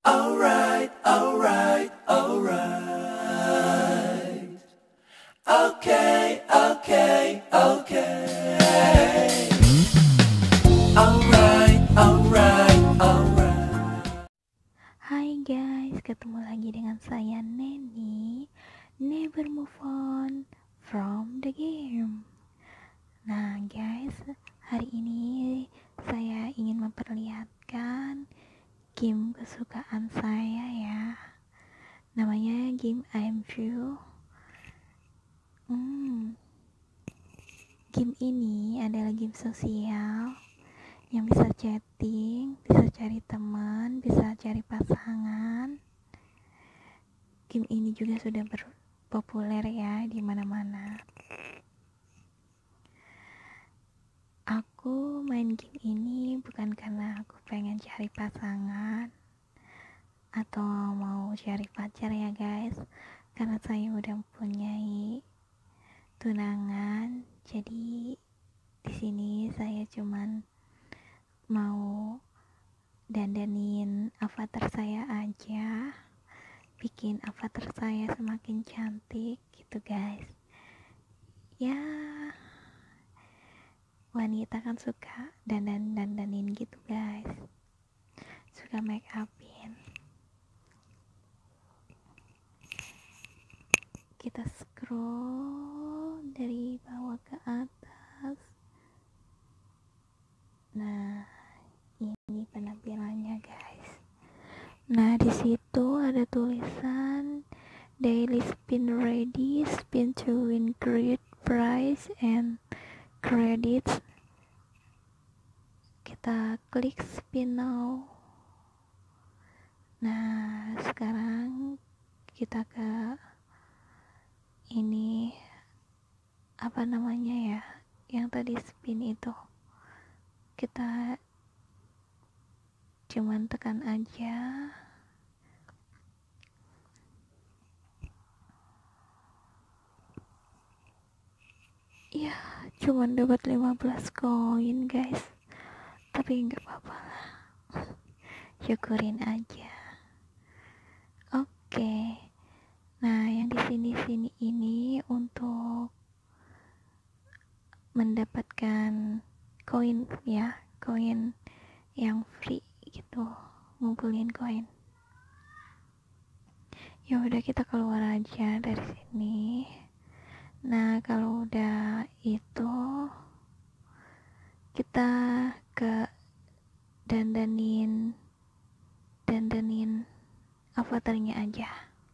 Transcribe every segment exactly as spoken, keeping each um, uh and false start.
Alright, alright, alright. Okay, okay, okay. Alright, alright, alright. Hai guys, ketemu lagi dengan saya Neni. Never move on from the game. Nah guys, hari ini saya ingin memperlihatkan game kesukaan saya ya. Namanya game IMView. Hmm, game ini adalah game sosial yang bisa chatting, bisa cari teman, bisa cari pasangan. Game ini juga sudah berpopuler ya di mana-mana. Aku main game ini bukan karena aku pengen cari pasangan atau mau cari pacar ya guys, karena saya udah mempunyai tunangan. Jadi di sini saya cuman mau dandanin avatar saya aja, bikin avatar saya semakin cantik gitu guys. Ya, wanita kan suka dandan-dandanin gitu guys, suka make upin. Kita scroll dari bawah ke atas. Nah, ini penampilannya guys. Nah, di situ ada tulisan daily spin ready, spin to win great prize and credits. Kita klik spin now. Nah, sekarang kita ke ini apa namanya ya, yang tadi spin itu. Kita cuman tekan aja. Ya, cuman dapat lima belas koin guys, tapi nggak apa-apa lah, syukurin aja. Oke, nah yang di sini-sini ini untuk mendapatkan koin ya, koin yang free gitu, ngumpulin koin. Ya udah, kita keluar aja dari sini. Nah, kalau udah itu kita ke dandanin dandanin avatarnya aja.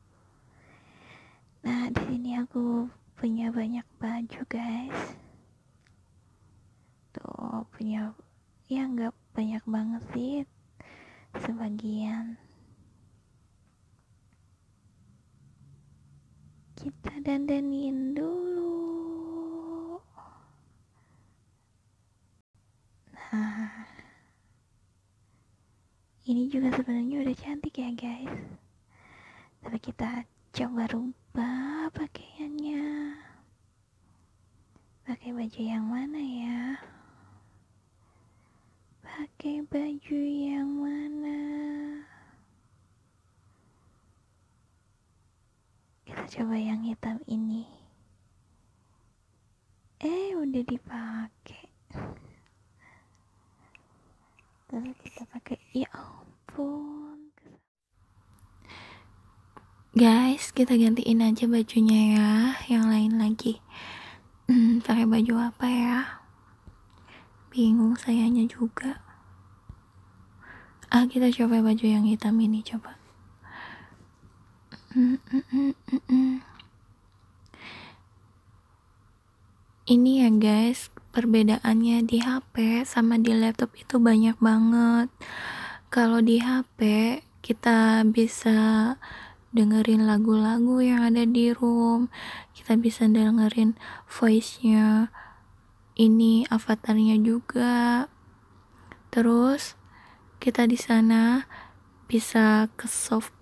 Nah, di sini aku punya banyak baju guys. Tuh, punya ya nggak banyak banget sih, sebagian. Kita dandanin dulu. Nah, ini juga sebenarnya udah cantik ya guys, tapi kita coba rubah pakaiannya. Pakai baju yang mana ya? Pakai baju yang mana? Kita coba yang hitam ini. Eh, udah dipakai. Terus kita pakai, ya ampun. Guys, kita gantiin aja bajunya ya, yang lain lagi. Hmm, pakai baju apa ya? Bingung sayanya juga. Ah, kita coba baju yang hitam ini, coba. Mm, mm, mm, mm, mm. Ini ya guys, perbedaannya di H P sama di laptop itu banyak banget. Kalau di H P kita bisa dengerin lagu-lagu yang ada di room, kita bisa dengerin voice-nya ini avatarnya juga. Terus kita di sana bisa ke soft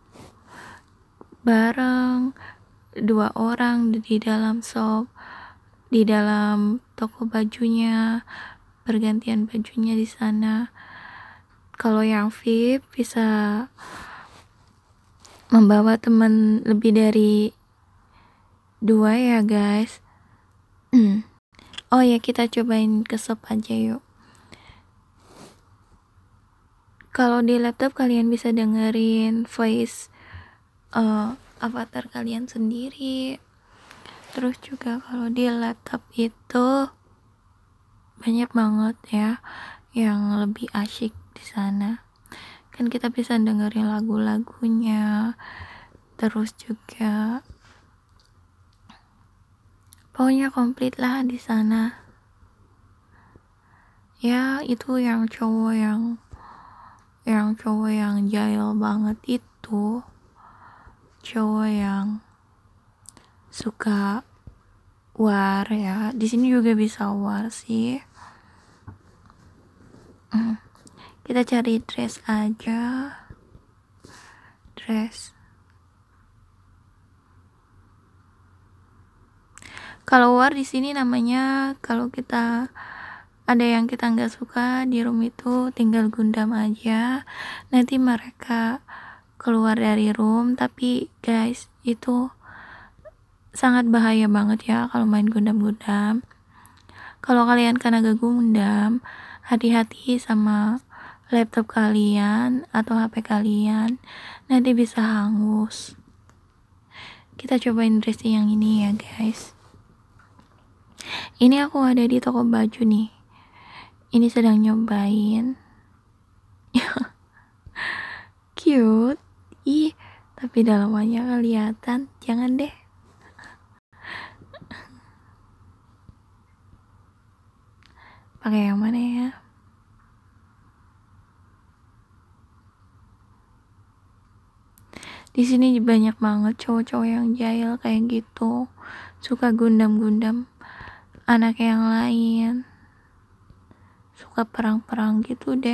bareng dua orang di dalam shop, di dalam toko bajunya, bergantian bajunya di sana. Kalau yang V I P bisa membawa teman lebih dari dua ya guys. Oh ya, kita cobain ke shop aja yuk. Kalau di laptop kalian bisa dengerin voice uh, avatar kalian sendiri. Terus juga kalau di laptop itu banyak banget ya yang lebih asyik di sana. Kan kita bisa dengerin lagu-lagunya. Terus juga pokoknya komplit lah di sana. Ya, itu yang cowok yang yang cowok yang jahil banget itu cowok yang suka war ya. Di sini juga bisa war sih. Hmm. Kita cari dress aja. Dress. Kalau war di sini namanya, kalau kita ada yang kita nggak suka di room itu tinggal gundam aja. Nanti mereka keluar dari room. Tapi guys, itu sangat bahaya banget ya kalau main gundam-gundam. Kalau kalian kena gundam, hati-hati sama laptop kalian atau H P kalian, nanti bisa hangus. Kita cobain dress yang ini ya guys. Ini aku ada di toko baju nih. Ini sedang nyobain. Cute. Ih, tapi dalamannya kelihatan. Jangan deh. Pakai yang mana ya? Di sini banyak banget cowok-cowok yang jahil kayak gitu. Suka gundam-gundam anak yang lain, suka perang-perang gitu deh.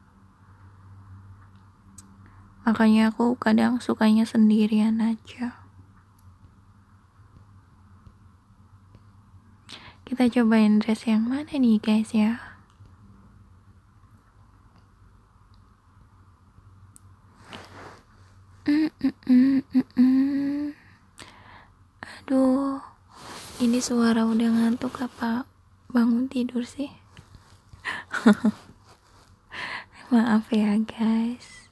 Makanya aku kadang sukanya sendirian aja. Kita cobain dress yang mana nih guys ya. mm -mm -mm -mm -mm. Aduh, ini suara udah ngantuk apa bangun tidur sih? Maaf ya guys.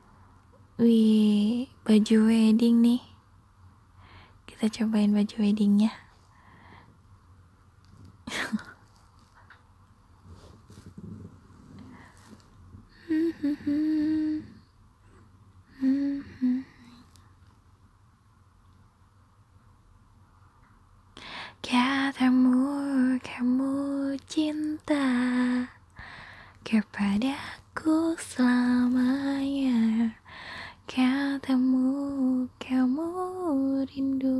Wih, baju wedding nih. Kita cobain baju weddingnya. Katamu, kamu cinta kepadaku selamanya. Katamu, kamu rindu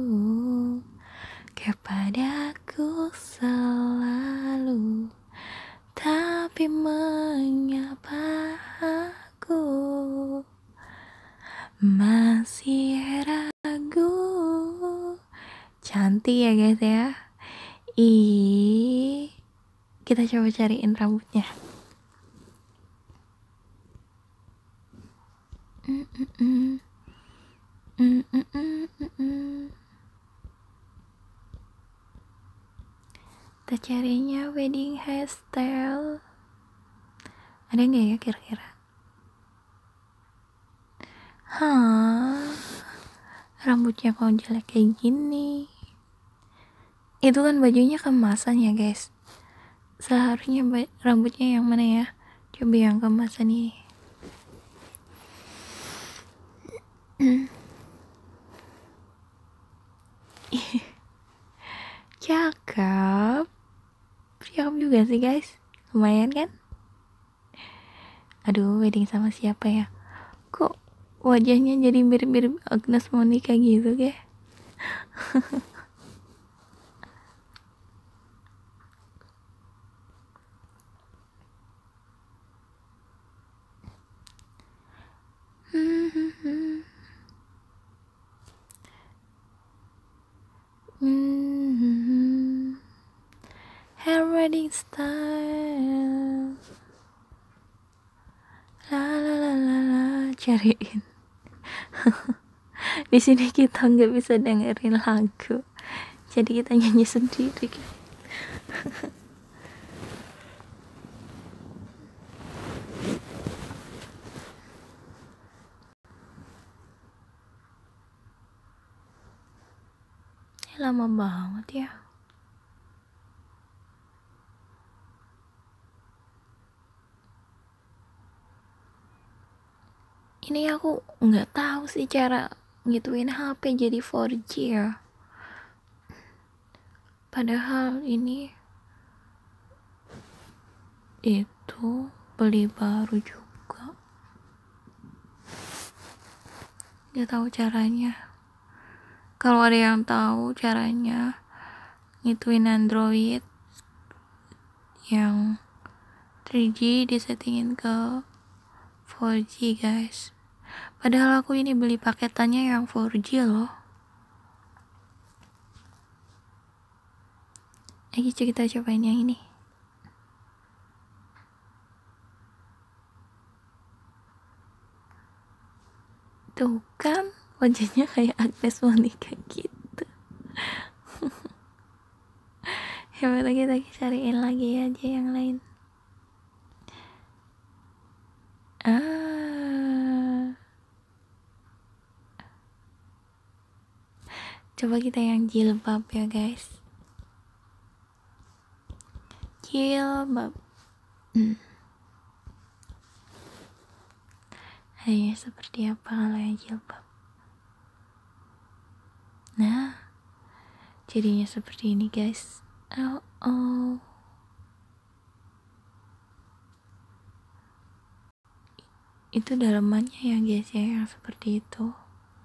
kepadaku selalu. Tapi mengapa aku masih ragu? Cantik ya guys ya. Ih, kita coba cariin rambutnya. Mm -mm -mm. Mm -mm -mm -mm. Kita carinya wedding hairstyle. Ada nggak ya kira-kira? Hah, rambutnya kok jelek kayak gini. Itu kan bajunya kemasan ya guys. Seharusnya rambutnya yang mana ya? Coba yang kemasan nih. Cakep. Cakep juga sih guys. Lumayan kan? Aduh, wedding sama siapa ya? Kok wajahnya jadi mirip-mirip Agnes Monica gitu ya? Hair wedding style. La la la la la, cariin. Di sini kita nggak bisa dengerin lagu, jadi kita nyanyi sendiri. Lama banget ya. Ini aku nggak tahu sih cara ngituin H P jadi four G ya. Padahal ini itu beli baru juga. Nggak tahu caranya. Kalau ada yang tahu caranya ngituin Android yang three G disettingin ke four G guys. Padahal aku ini beli paketannya yang four G loh. Ayo kita cobain yang ini. Tuh kan wajahnya kayak Agnes Monica gitu. Hebat, kita cariin lagi aja yang lain. Ah, coba kita yang jilbab ya guys. Jilbab. Hmm. Ayo seperti apa kalau yang jilbab? Nah, jadinya seperti ini guys. Oh, oh. Itu dalamannya ya guys ya, yang seperti itu.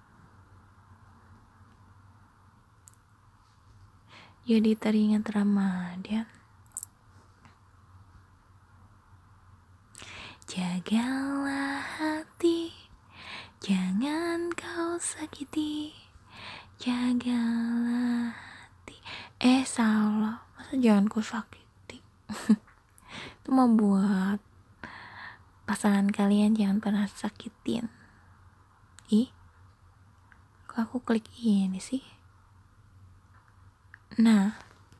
Jadi teringat Ramadan. Jagalah hati, jangan kau sakiti. Jagalah hati. Eh salah, masa jangan kau sakiti. Itu mau buat pasangan kalian jangan pernah sakitin. Ih, kok aku klik ini sih? Nah,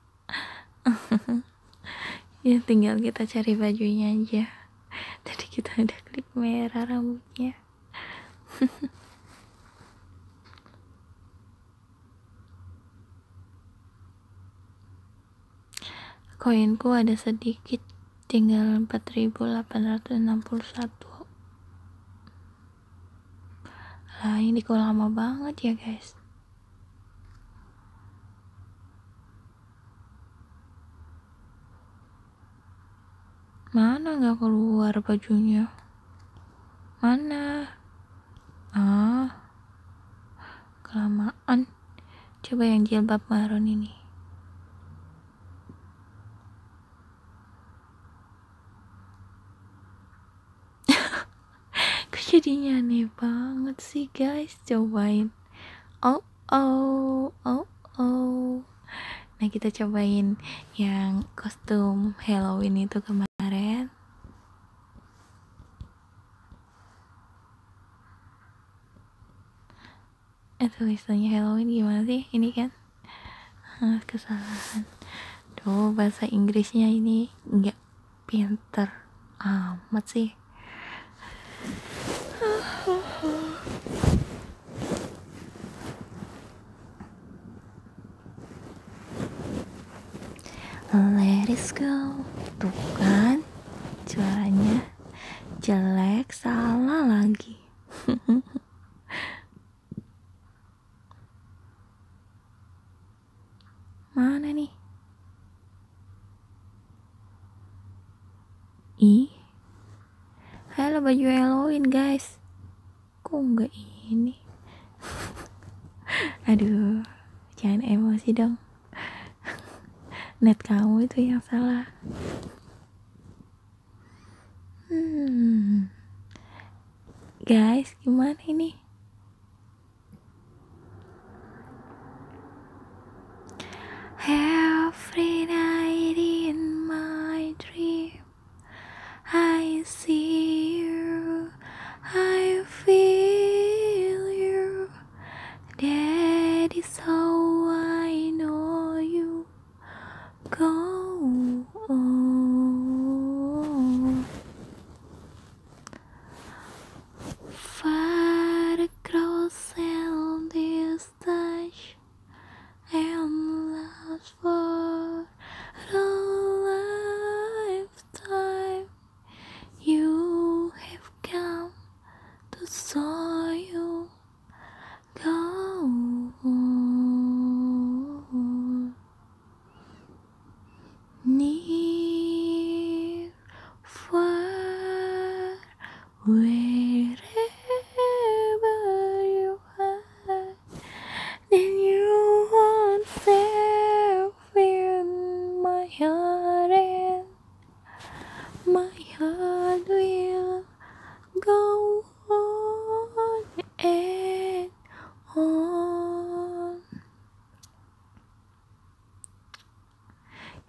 ya tinggal kita cari bajunya aja. Tadi kita udah klik merah rambutnya. Koinku ada sedikit, tinggal empat ribu delapan ratus enam puluh satu. Lah ini kok lama banget ya guys. Mana gak keluar bajunya? Mana? Ah, kelamaan. Coba yang jilbab marun ini. Kok jadinya aneh banget sih guys. Cobain. Oh oh oh oh. Nah kita cobain yang kostum Halloween itu kemarin. Eh tulisannya Halloween gimana sih? Ini kan ah, kesalahan. Tuh bahasa Inggrisnya ini nggak pinter amat sih. Let it go. Tuh kan suaranya jelek, salah lagi. Mana nih? Ih, halo baju Halloween guys. Kok nggak ini? Aduh, jangan emosi dong. Net kamu itu yang salah. Hmm. Guys, gimana ini? Every night in my dream I see you, I feel you,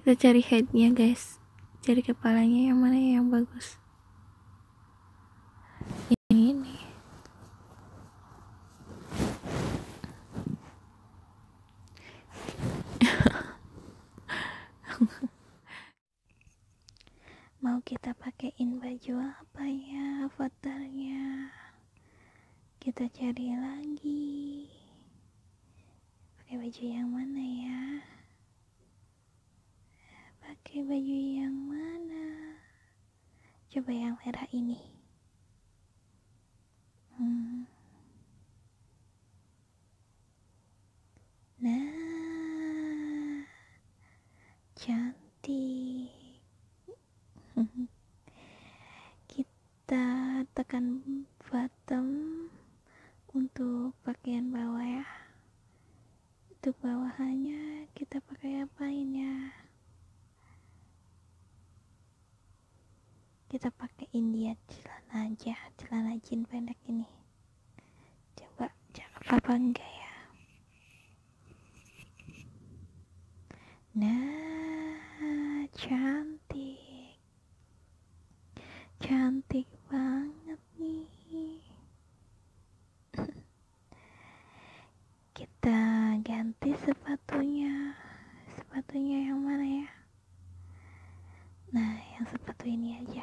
Kita cari headnya guys, cari kepalanya yang mana yang bagus. Ini nih. Mau kita pakein baju apa ya avatarnya? Kita cari lagi. Pakai baju yang mana ya? Pakai baju yang mana? Coba yang merah ini. Hmm. Nah, cantik. Kita tekan bottom untuk pakaian bawah ya. Untuk bawahannya kita pakai apain ya? Kita pakein dia celana aja, celana jean pendek ini. Coba cakep apa enggak ya? Nah, cantik. Cantik banget nih. Kita ganti sepatunya. Sepatunya yang mana ya? Nah, yang sepatu ini aja.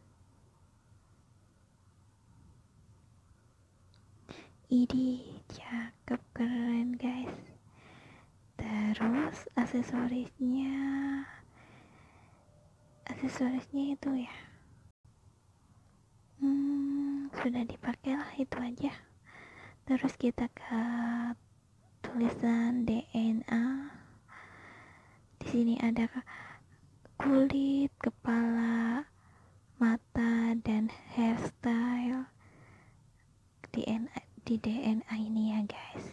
Ini cakep, keren guys. Terus aksesorisnya, aksesorisnya itu ya. Hmm, sudah dipakai lah itu aja. Terus kita ke tulisan D N A. Di sini ada kulit, kepala, mata, dan hairstyle di D N A, di D N A ini ya guys.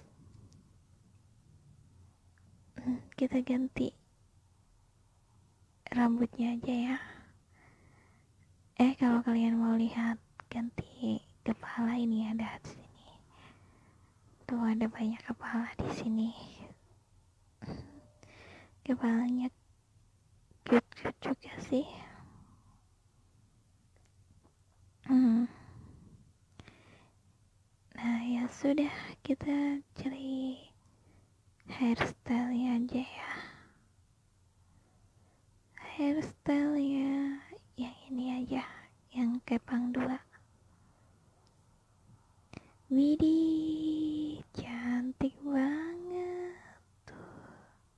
Hmm, kita ganti rambutnya aja ya. Eh kalau kalian mau lihat ganti kepala ini ada di sini. Tuh ada banyak kepala di sini. Kepalanya cute-cute juga sih. Hmm. Nah ya sudah, kita cari hairstyle aja ya. Hairstyle-nya yang ini aja, yang kepang dua. Widih, cantik banget tuh.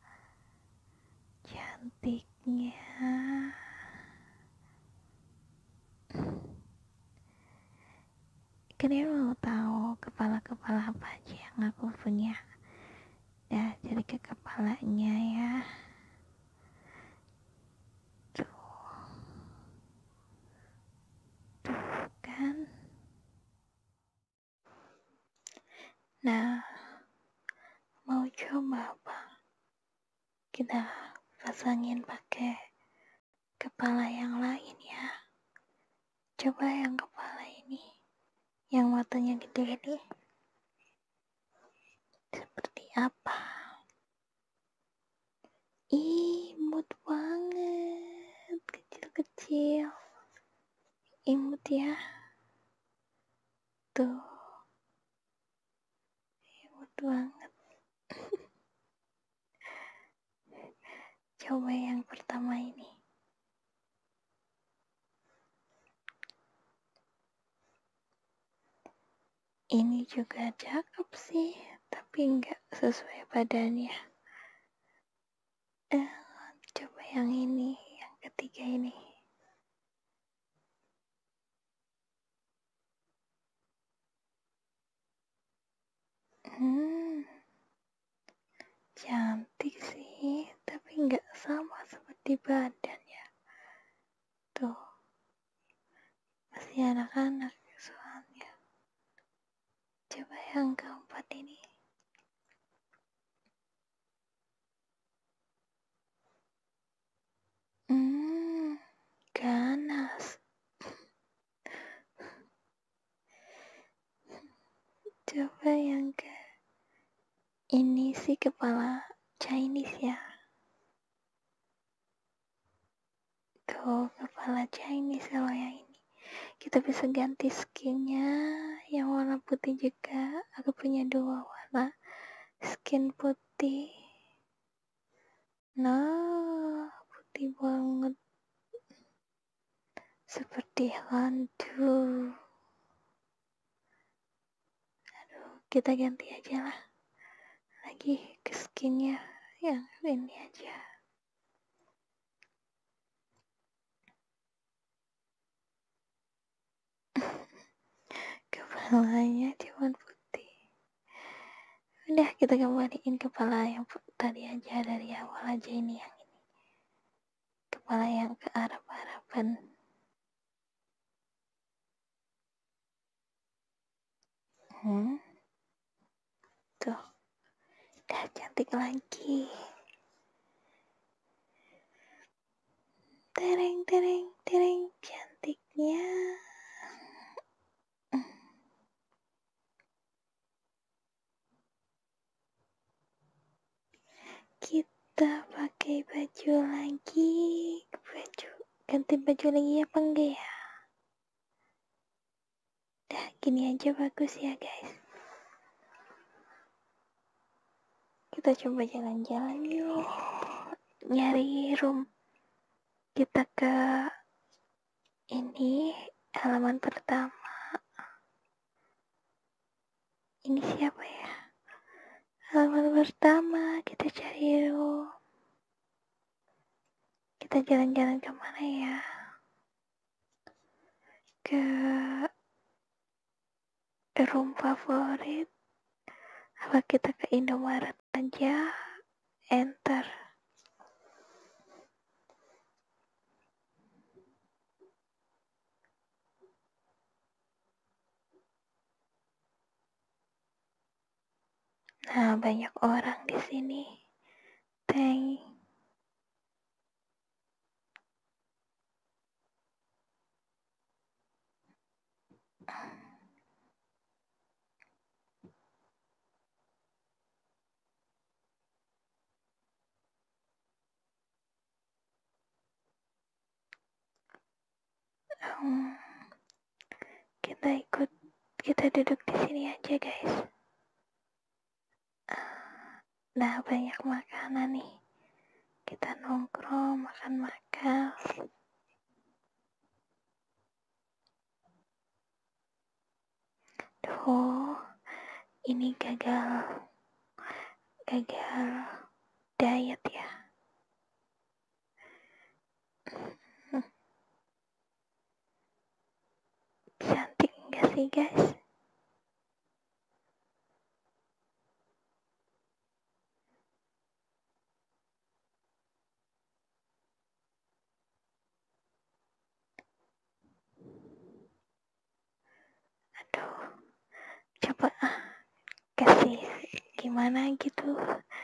Cantiknya. Kalian mau tahu kepala-kepala apa aja yang aku punya? Ya, jadi ke kepalanya ya. Tuh. Tuh kan. Nah, mau coba apa? Kita pasangin pakai kepala yang lain ya. Coba yang kepala ini, yang matanya gede ini, seperti apa? Ih, imut banget, kecil-kecil, imut ya. Tuh, imut banget. Coba yang pertama ini. Ini juga cakep sih, tapi nggak sesuai badannya. Eh, coba yang ini, yang ketiga ini. Hmm, cantik sih, tapi nggak sama seperti badannya. Tuh, masih anak-anak soalnya. Coba yang keempat ini. Hmm, ganas. Coba yang ke ini sih kepala Chinese ya. tuh kepala Chinese kalau yang ini. Kita bisa ganti skinnya yang warna putih juga. Aku punya dua warna skin putih. Nah, putih banget. Seperti hantu. Aduh, kita ganti aja lah. Lagi ke skinnya yang ini aja. Kepalanya cuma putih. Udah, kita kembaliin kepala yang tadi aja, dari awal aja. Ini yang ini, kepala yang ke Arab-Araban. Hmm. Tuh, udah cantik lagi. Tereng tereng tereng, cantiknya. Kita pakai baju lagi. Baju, ganti baju lagi apa enggak ya? Dah, gini aja bagus ya guys. Kita coba jalan-jalan yuk, nyari room. Kita ke ini halaman pertama. Ini siapa ya? Halaman pertama, kita cari room. Kita jalan-jalan kemana ya? Ke room favorit. Apa kita ke Indomaret aja? Enter. Nah, banyak orang di sini. Thank. Um, kita ikut, kita duduk di sini aja guys. Nah, banyak makanan nih. Kita nongkrong, makan-makan. Duh, ini gagal. Gagal diet ya. Cantik enggak sih guys? Aduh, coba ah, kasih gimana gitu.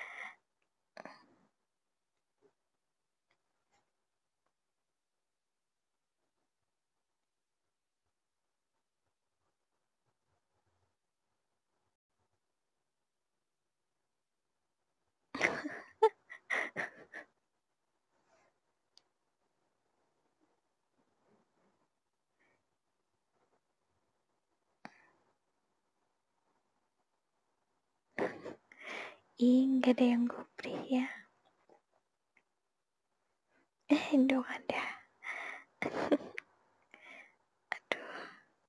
Ih, nggak ada yang gupri ya. Eh, dong ada. Aduh.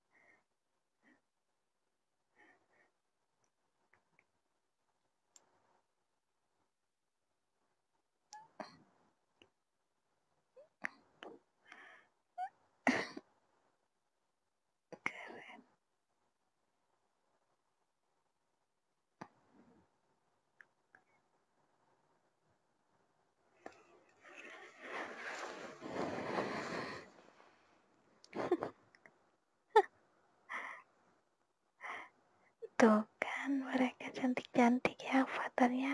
Keren. Tuh kan, mereka cantik-cantik ya avatarnya.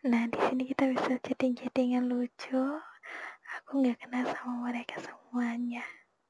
Nah, di sini kita bisa chatting-chattingan lucu. Aku nggak kenal sama mereka semuanya.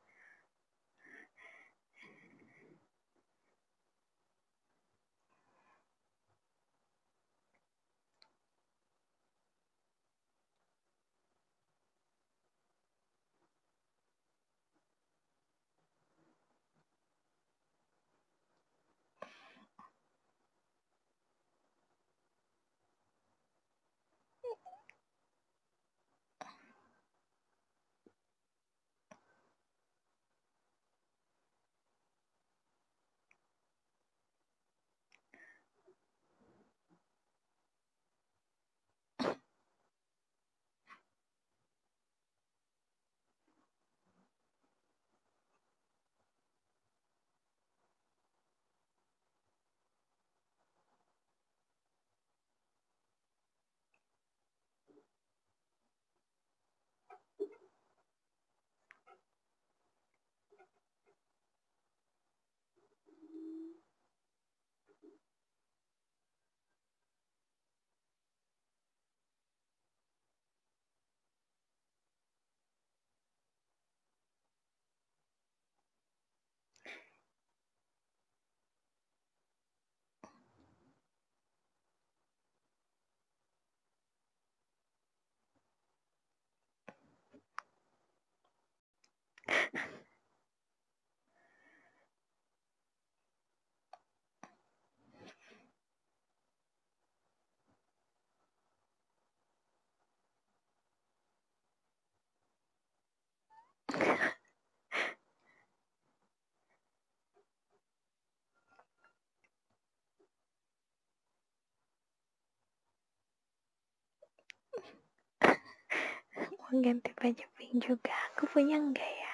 Mau ganti baju pink juga. Aku punya enggak ya?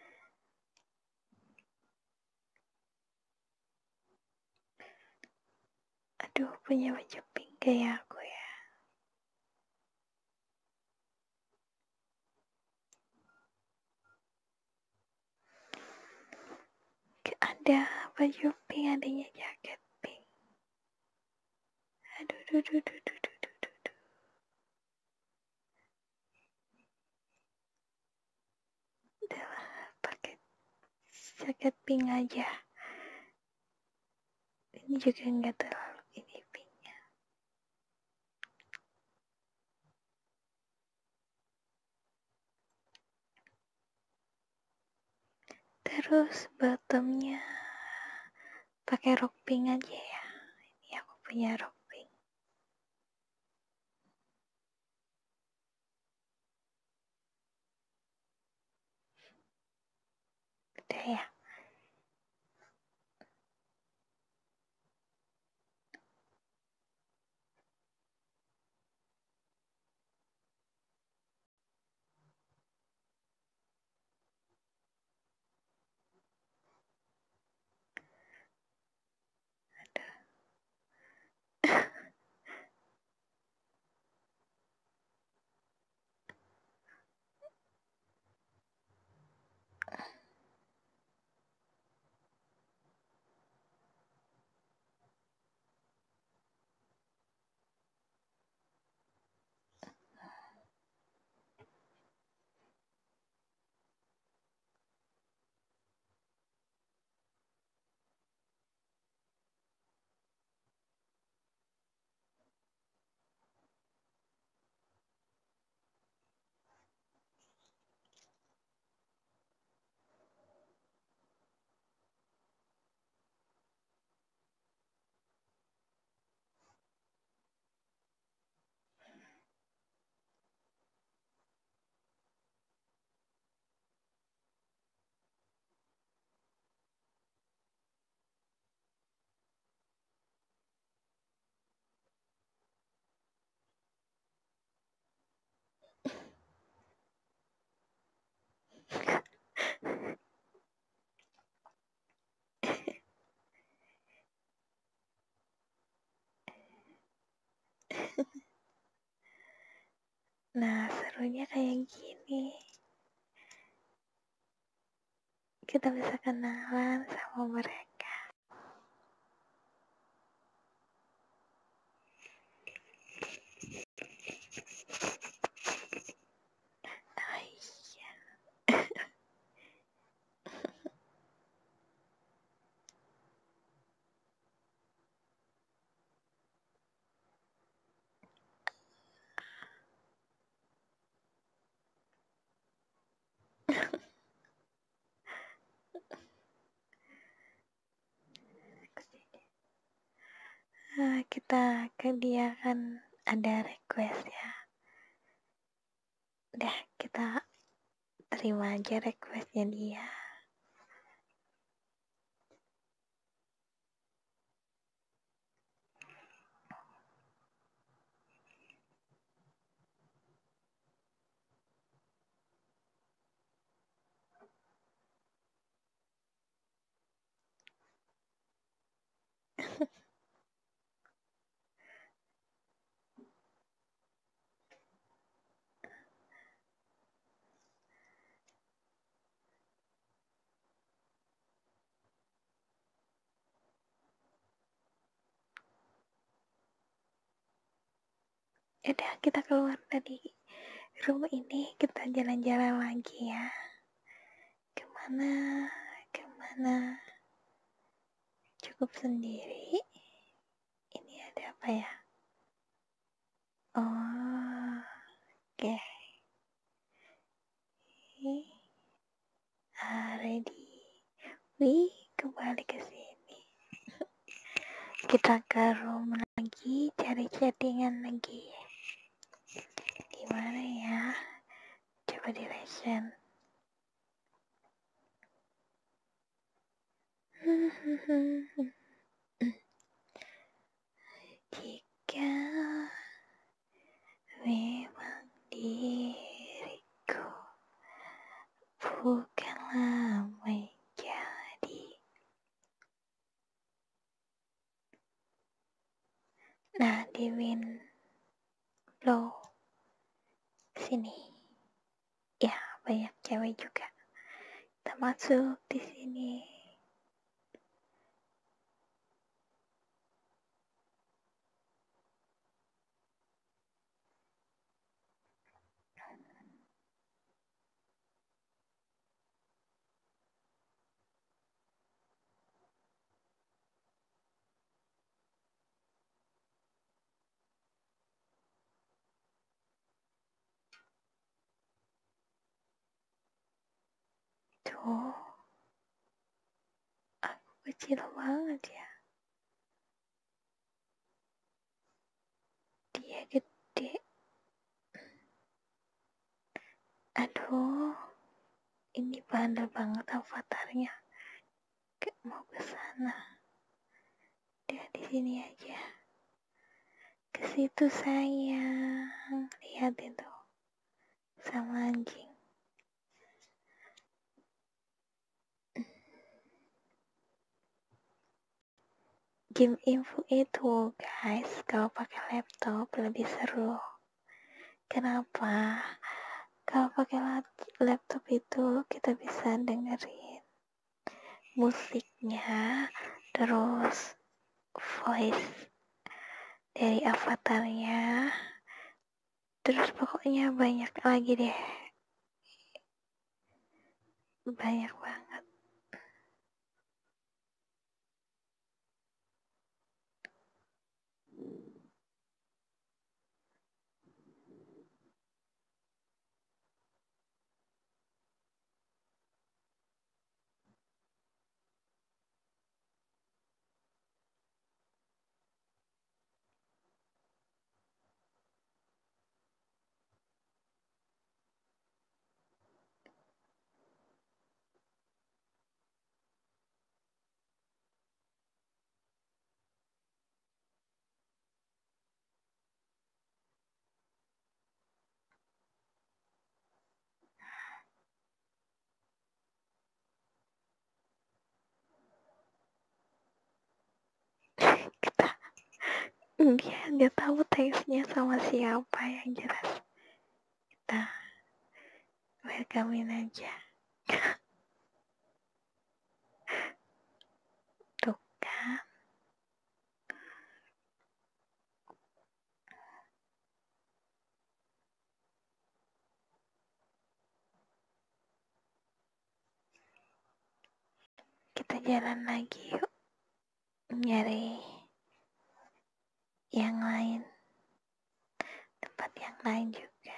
Aduh, punya baju pink kayak aku ya. Ada baju pink, adanya jaket pink. Aduh, duh, duh, duh, duh, duh, duh, duh, duh. Udahlah, pakai jaket pink aja. Ini juga enggak terlalu ini pinknya. Terus bottomnya pakai rok pink aja ya. Ini aku punya rok pink. Udah ya. Nah, serunya kayak gini. Kita bisa kenalan sama mereka. kita ke dia kan ada request ya. Udah kita terima aja requestnya dia. Udah kita keluar dari rumah ini, kita jalan-jalan lagi ya. Kemana? Kemana? Cukup sendiri. Ini ada apa ya? Oh, oke. Okay. Ah, ready. Wih, kembali ke sini. Kita ke room lagi, cari chattingan lagi. Gimana ya? Coba di listen. Jika memang diriku bukanlah menjadi Nadimin Low sini. Ya, banyak cewek juga. Kita masuk di sini. Tuh, aku kecil banget ya. Dia gede. Aduh, ini bandel banget avatarnya. Gak mau ke sana. Dia di sini aja. Ke situ sayang. Lihatin tuh. Sama anjing. Game info itu guys, kalau pakai laptop lebih seru. Kenapa? Kalau pakai laptop itu kita bisa dengerin musiknya, terus voice dari avatarnya, terus pokoknya banyak lagi deh, banyak banget. Kita dia nggak tahu teksnya sama siapa, yang jelas kita welcomein aja. Tuh kan, kita jalan lagi yuk, nyari yang lain, tempat yang lain juga.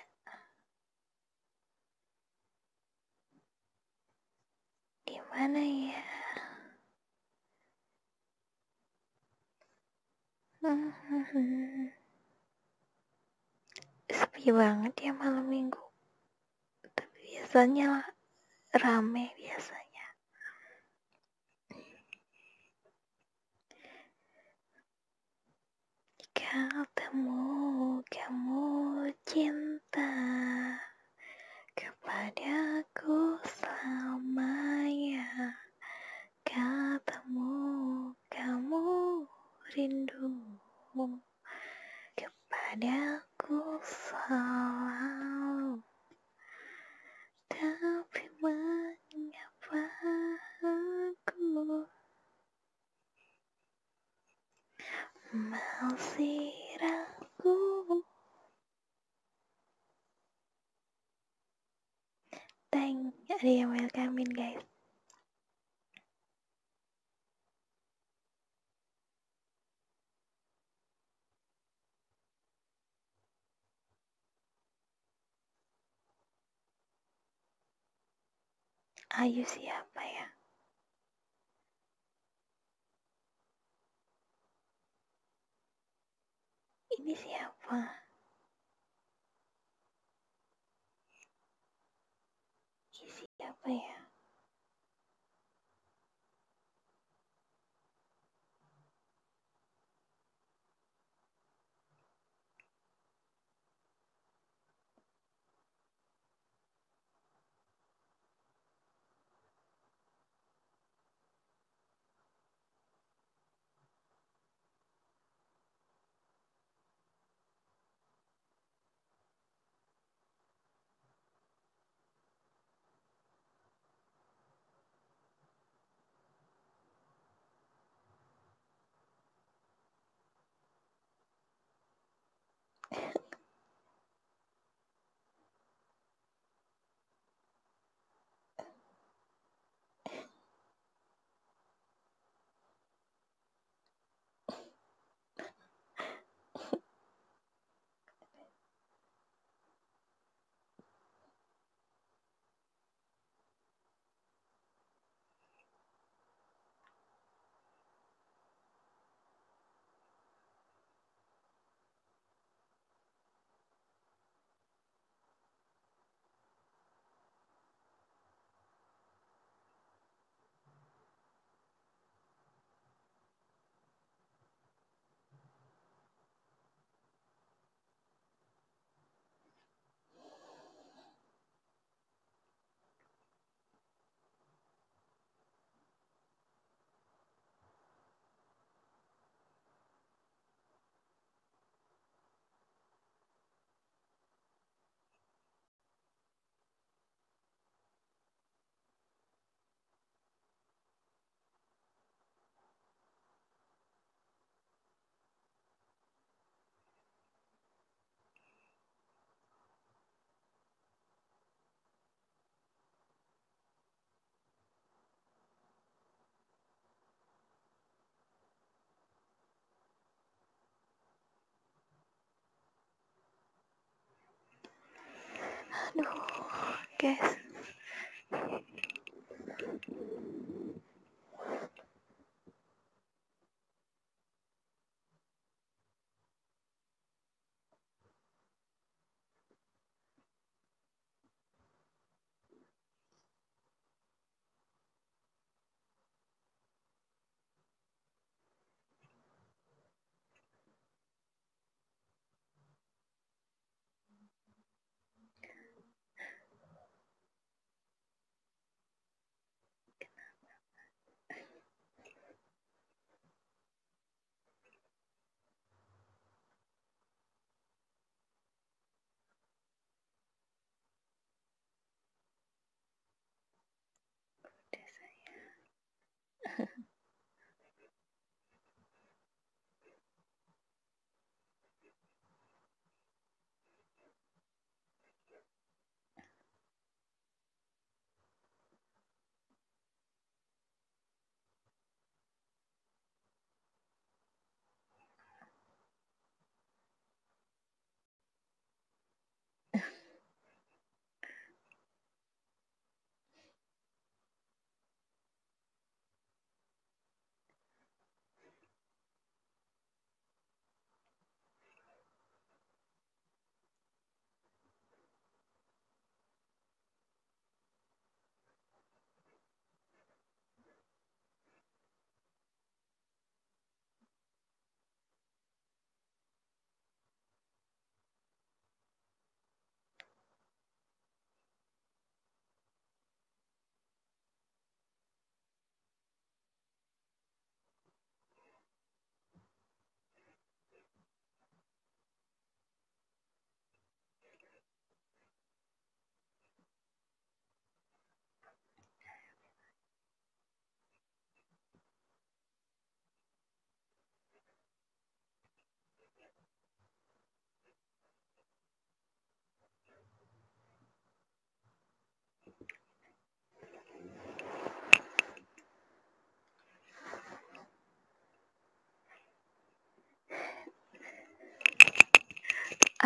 Di mana ya? Sepi banget ya malam minggu. Tapi biasanya rame biasanya. Katamu kamu cinta kepadaku selamanya. Katamu kamu rindu kepadaku selalu. Tapi mengapa aku masih ragu? Thank ada yang welcome-in guys. Ayu siapa ya? Ini siapa? Ini siapa ya? Aduh, guys. Udah saya.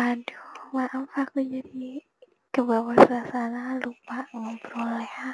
Aduh, maaf aku jadi kebawa suasana, lupa ngobrol ya.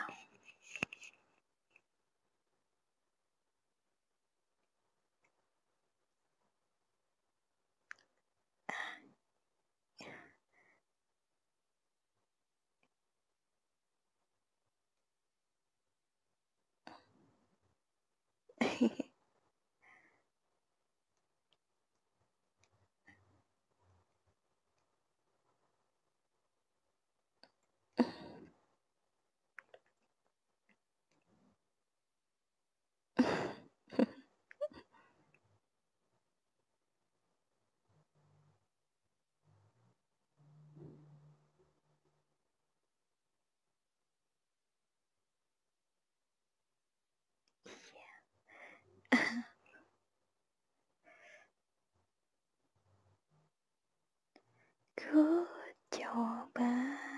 Ku coba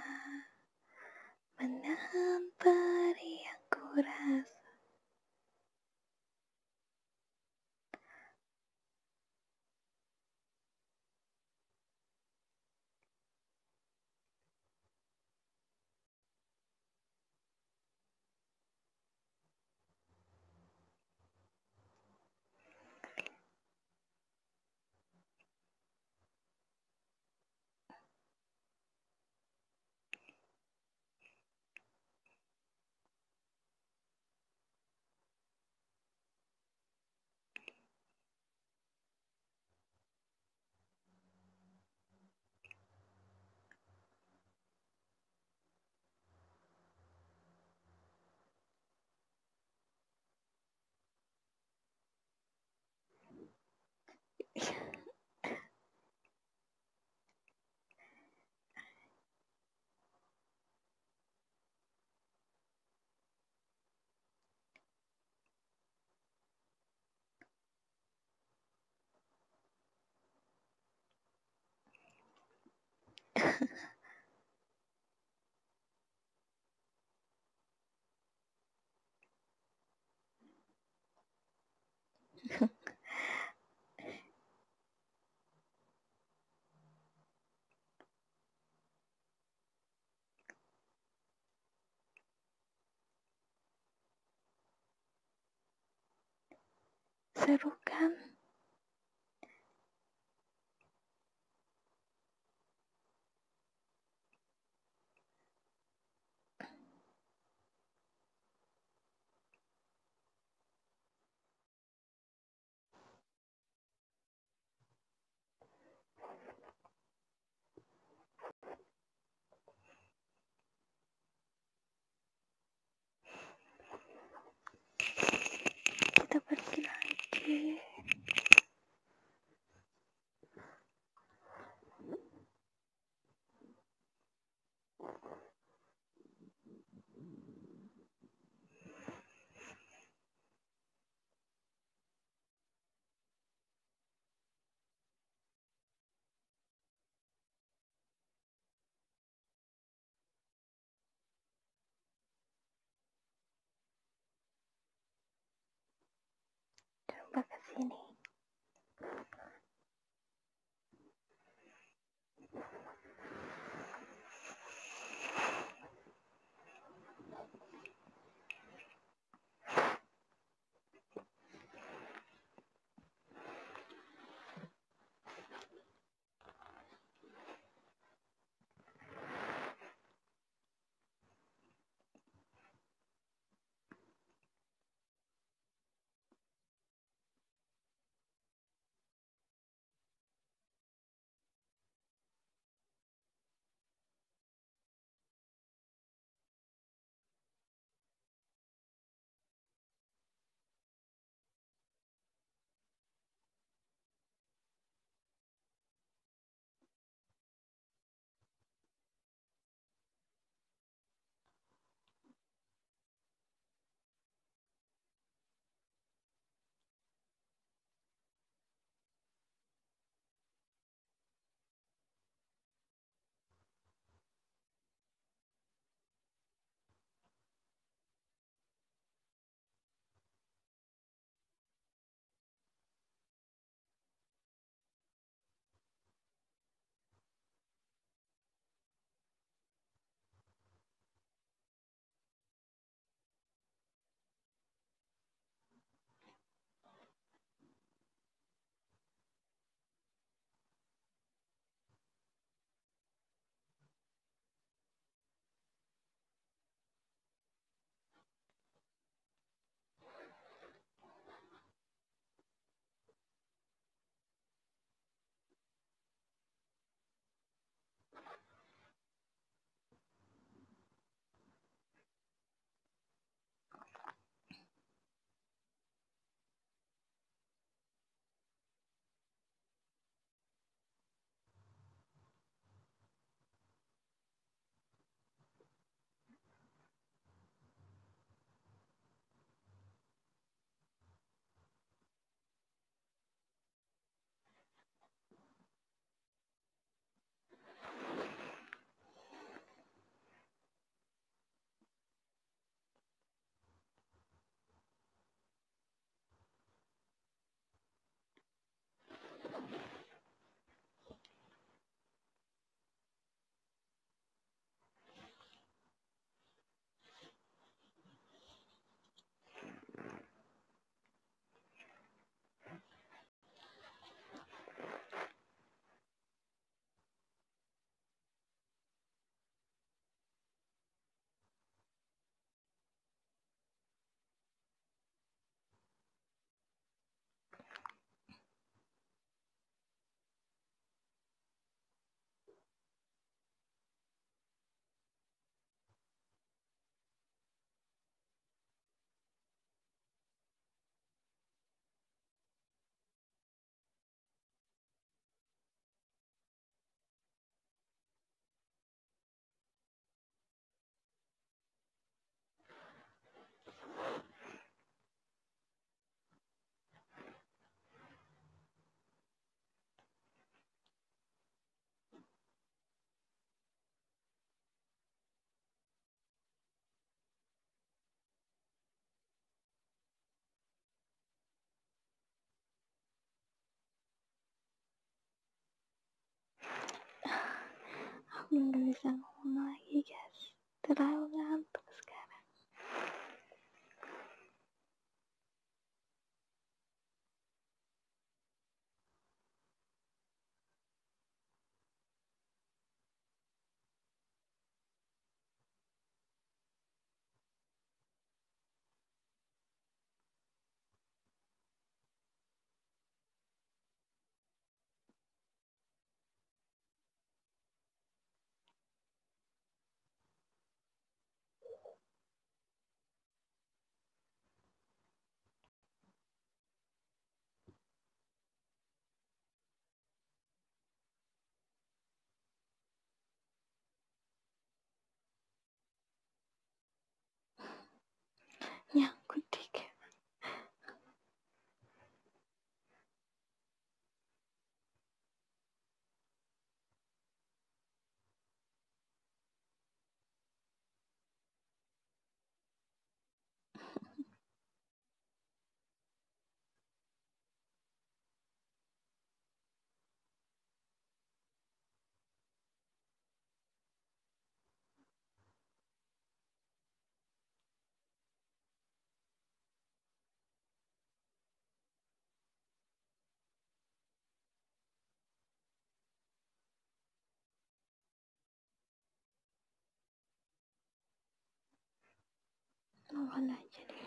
menahan perih yang ku rasa. Seru kan? Kita pergi lagi. Coba ke sini. Udah gak bisa ngomong lagi guys, terlalu ngantuk sekarang. Nyangkut dikit. Mohon aja deh.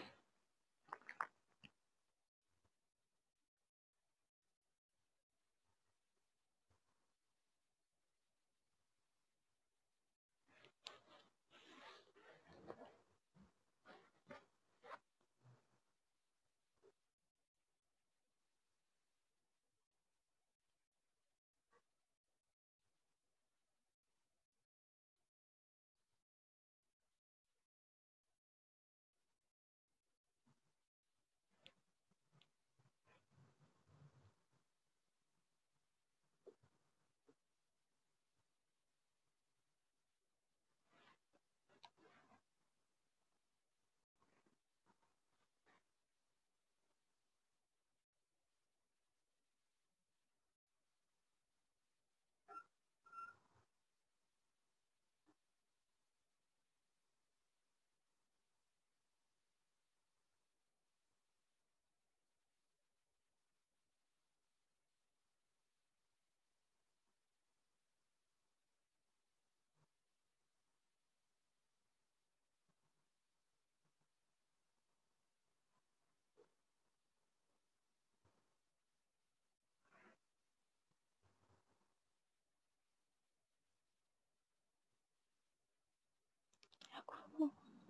Aku mau.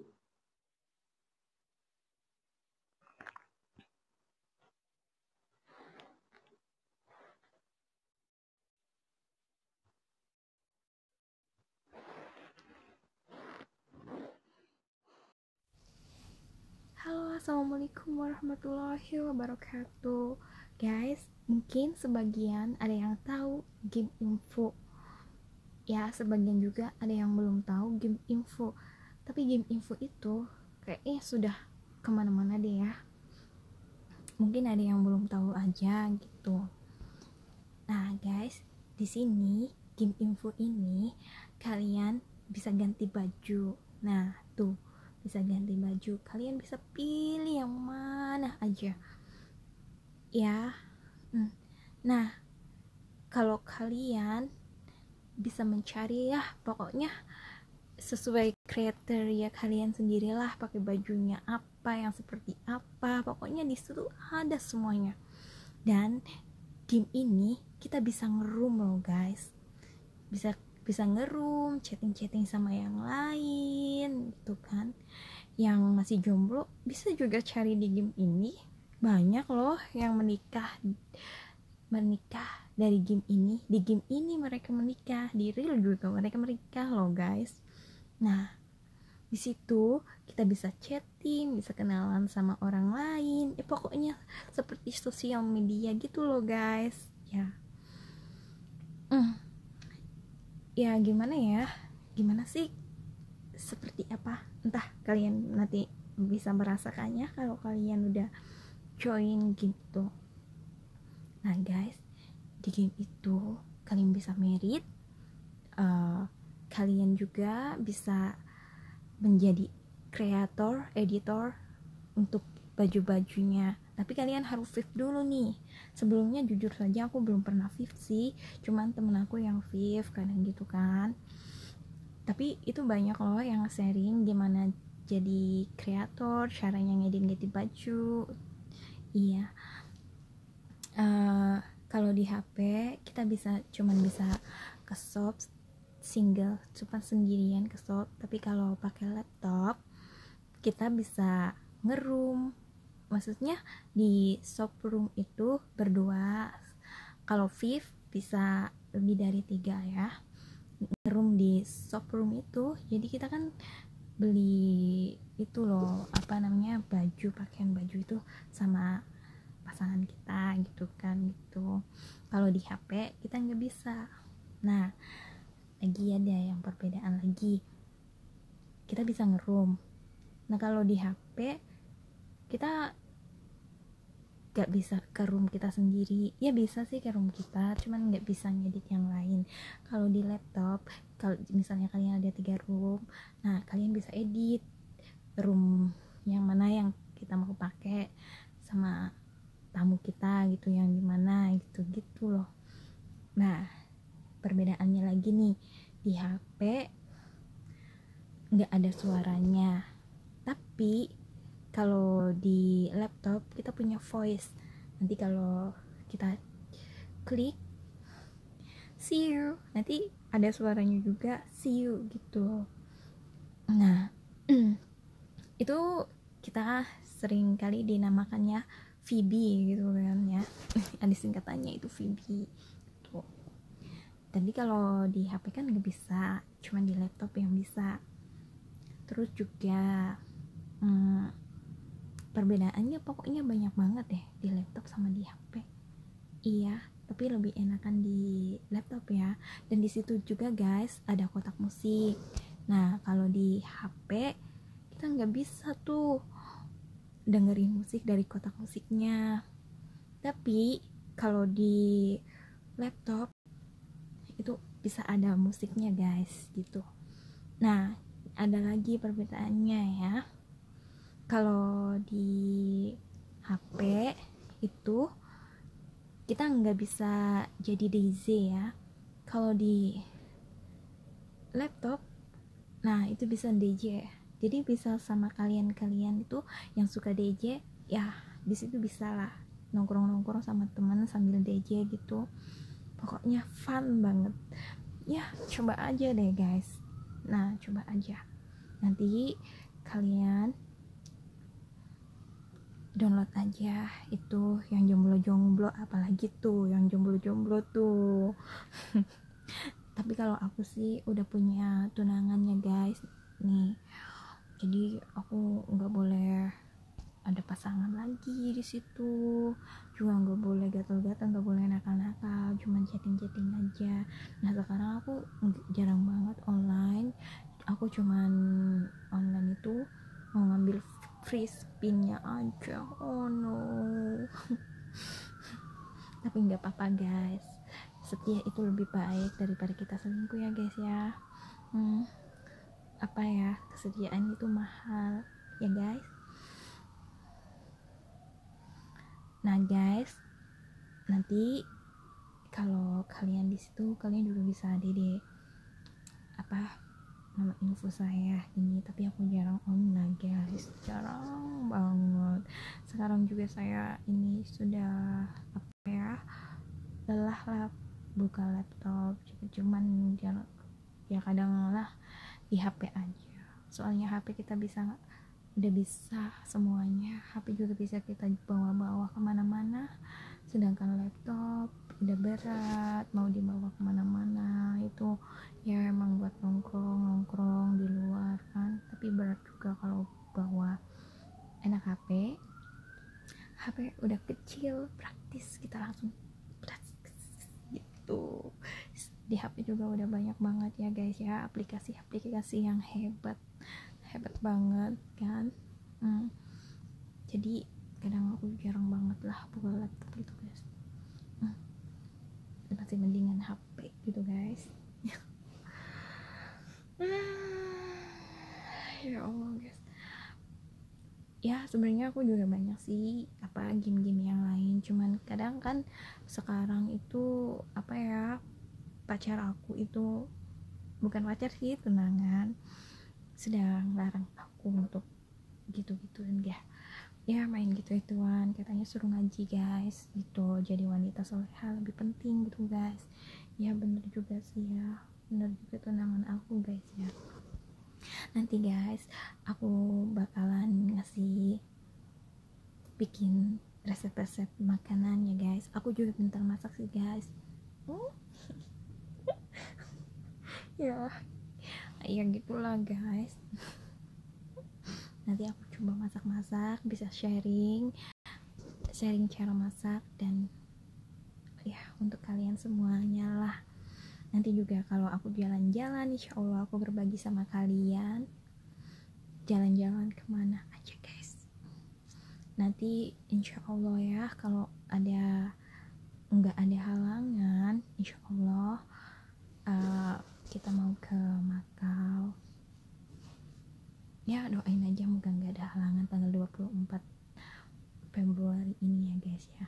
Halo, assalamualaikum warahmatullahi wabarakatuh. Guys, mungkin sebagian ada yang tahu game info. Ya, sebagian juga ada yang belum tahu game info. Tapi game info itu kayaknya sudah kemana-mana deh ya. Mungkin ada yang belum tahu aja gitu. Nah, guys, di sini game info ini kalian bisa ganti baju. Nah, tuh bisa ganti baju. Kalian bisa pilih yang mana aja. Ya. Nah, kalau kalian bisa mencari ya, pokoknya sesuai kriteria kalian sendirilah, pakai bajunya apa, yang seperti apa, pokoknya di situ ada semuanya. Dan game ini kita bisa ngeroom loh guys, bisa bisa ngeroom, chatting-chatting sama yang lain gitu kan. Yang masih jomblo bisa juga cari di game ini, banyak loh yang menikah menikah dari game ini. Di game ini mereka menikah, di real juga mereka menikah loh guys. Nah, di situ kita bisa chatting, bisa kenalan sama orang lain. Eh, pokoknya seperti sosial media gitu loh guys. Ya. Mm. Ya gimana ya? Gimana sih? Seperti apa? Entah kalian nanti bisa merasakannya kalau kalian udah join gitu. Nah guys, di game itu kalian bisa merit, uh, kalian juga bisa menjadi kreator, editor untuk baju-bajunya. Tapi kalian harus V I V dulu nih. Sebelumnya jujur saja aku belum pernah V I V sih, cuman temen aku yang V I V kadang gitu kan. Tapi itu banyak loh yang sharing gimana jadi kreator, caranya ngedit-ngedit baju. Iya. Uh, kalau di H P kita bisa cuman bisa ke shop single, cuma sendirian ke shop. Tapi kalau pakai laptop kita bisa ngeroom. Maksudnya di showroom itu berdua. Kalau V I V bisa lebih dari tiga ya. Ngeroom di showroom itu, jadi kita kan beli itu loh, apa namanya, baju, pakaian baju itu sama pasangan kita gitu kan gitu. Kalau di H P kita nggak bisa. Nah, lagi ada yang perbedaan lagi. Kita bisa ngeroom. Nah, kalau di H P kita gak bisa ke room kita sendiri. Ya bisa sih ke room kita, cuman gak bisa ngedit yang lain. Kalau di laptop, kalau misalnya kalian ada tiga room, nah kalian bisa edit room yang mana yang kita mau pakai sama tamu kita gitu, yang dimana gitu gitu loh. Nah, perbedaannya lagi nih, di H P gak ada suaranya, tapi kalau di laptop kita punya voice. Nanti kalau kita klik see you, nanti ada suaranya juga see you gitu. Nah, itu kita sering kali dinamakannya V B gitu kan ya. Ada singkatannya itu V B gitu. Tapi kalau di H P kan nggak bisa, cuma di laptop yang bisa. Terus juga hmm, perbedaannya pokoknya banyak banget deh di laptop sama di H P. Iya, tapi lebih enakan di laptop ya. Dan di situ juga guys ada kotak musik. Nah, kalau di H P kita nggak bisa tuh dengerin musik dari kotak musiknya. Tapi kalau di laptop itu bisa ada musiknya guys gitu. Nah, ada lagi perbedaannya ya. Kalau di H P itu kita nggak bisa jadi D J ya. Kalau di laptop, nah itu bisa D J. Jadi bisa sama kalian-kalian itu yang suka D J, ya di situ bisa lah nongkrong-nongkrong sama teman sambil D J gitu. Pokoknya fun banget. Ya coba aja deh guys. Nah coba aja. Nanti kalian download aja itu yang jomblo-jomblo, apalagi tuh yang jomblo-jomblo tuh. Tapi kalau aku sih udah punya tunangannya guys nih, jadi aku nggak boleh ada pasangan lagi di situ, juga nggak boleh gatal-gatal, nggak boleh nakal-nakal, cuma chatting-chatting aja. Nah sekarang aku jarang banget online, aku cuman online itu mau ngambil free spinnya aja. Oh no. Tapi nggak apa-apa guys, setia itu lebih baik daripada kita selingkuh ya guys ya. hmm, apa ya, kesetiaan itu mahal ya guys. Nah guys, nanti kalau kalian di situ kalian juga bisa dede apa nama info saya ini, tapi aku jarang online guys, jarang banget. Sekarang juga saya ini sudah apa ya, lelah lah buka laptop, cuman jarang ya, kadang lah di H P aja. Soalnya H P kita bisa, udah bisa semuanya. H P juga bisa kita bawa-bawa kemana-mana, sedangkan laptop udah berat mau dibawa kemana-mana. Itu ya emang buat nongkrong-nongkrong di luar kan, tapi berat juga kalau bawa. Enak H P, H P udah kecil, praktis, kita langsung praktis gitu. Di H P juga udah banyak banget ya guys ya, aplikasi-aplikasi yang hebat hebat banget kan. hmm. Jadi kadang aku jarang banget lah buka laptop gitu guys. hmm. Masih mendingan H P gitu guys. sebenarnya aku juga banyak sih apa game-game yang lain, cuman kadang kan sekarang itu apa ya, pacar aku itu bukan pacar sih, tunangan, sedang larang aku untuk gitu-gituin ya, ya main gitu-gituan, katanya suruh ngaji guys gitu, jadi wanita soleha lebih penting gitu guys. Ya bener juga sih ya, bener juga tunangan aku guys ya. Nanti guys aku bakalan ngasih bikin resep-resep makanan ya guys, aku juga pintar masak sih guys. hmm? ya ya gitulah guys. Nanti aku coba masak-masak, bisa sharing sharing cara masak dan ya untuk kalian semuanya lah. Nanti juga kalau aku jalan-jalan, insya Allah aku berbagi sama kalian jalan-jalan kemana aja guys. Nanti insya Allah ya, kalau ada nggak ada halangan, insya Allah uh, kita mau ke Makau. Ya doain aja moga nggak ada halangan tanggal dua puluh empat Februari ini ya guys ya.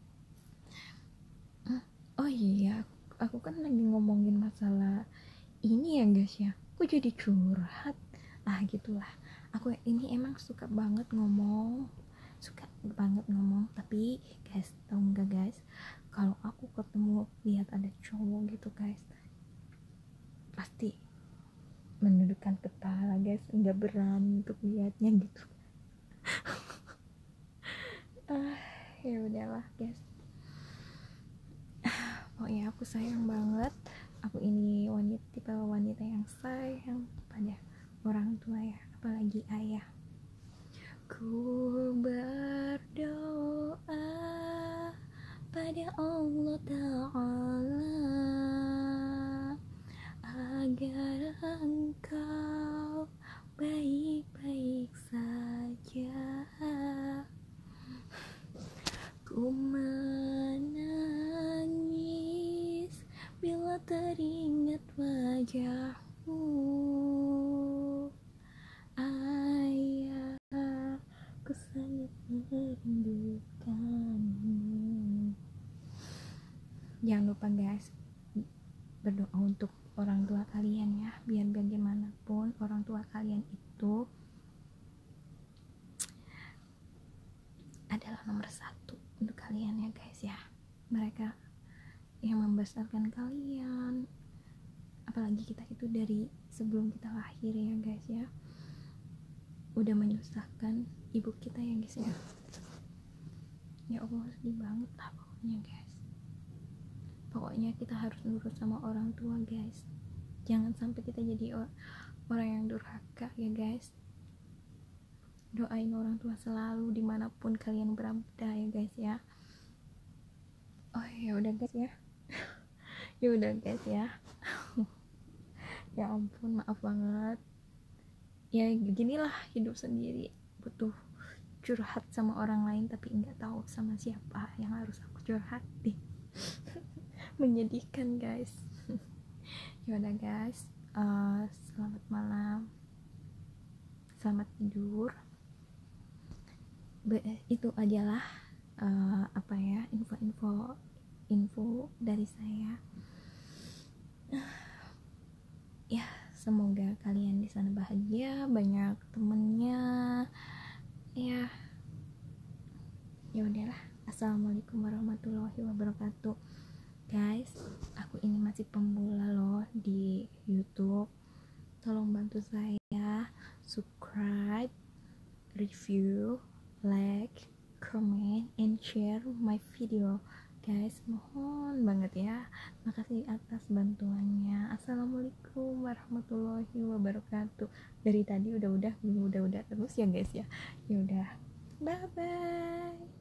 Oh iya, aku kan lagi ngomongin masalah ini ya guys ya, aku jadi curhat. Ah gitulah, aku ini emang suka banget ngomong, suka banget ngomong. Tapi guys, tau nggak guys, kalau aku ketemu lihat ada cowok gitu guys, pasti menundukkan kepala guys, nggak berani untuk lihatnya gitu. ah ya udahlah guys, oh ya aku sayang banget, aku ini wanita, tipe wanita yang sayang pada orang tua ya, apalagi ayah. Ku berdoa pada Allah Ta'ala agar engkau baik-baik saja. Ku menangis bila teringat wajahmu, ayah, ku sangat merindukanmu. Jangan lupa guys, berdoa untuk orang tua kalian ya, biar bagaimanapun orang tua kalian itu adalah nomor satu untuk kalian ya guys ya. Mereka yang membesarkan kalian, apalagi kita itu dari sebelum kita lahir ya guys ya, udah menyusahkan ibu kita ya guys ya. Ya Allah, sedih banget lah pokoknya guys. Pokoknya kita harus nurut sama orang tua guys, jangan sampai kita jadi or- orang yang durhaka ya guys. Doain orang tua selalu dimanapun kalian berada ya guys ya. Oh ya udah guys ya. Ya udah guys ya. Ya ampun, maaf banget. Ya beginilah hidup sendiri, butuh curhat sama orang lain tapi nggak tahu sama siapa yang harus aku curhatin. Menyedihkan guys. Ya udah guys, uh, selamat malam, selamat tidur. Be- itu adalah uh, apa ya, info-info info dari saya. Ya semoga kalian di sana bahagia, banyak temennya ya. Ya udahlah, assalamualaikum warahmatullahi wabarakatuh guys. Aku ini masih pemula loh di YouTube, tolong bantu saya subscribe, review, like, comment, and share my video guys, mohon banget ya. Makasih atas bantuannya. Assalamualaikum warahmatullahi wabarakatuh. Dari tadi udah-udah udah-udah terus ya guys ya. Ya udah, bye bye.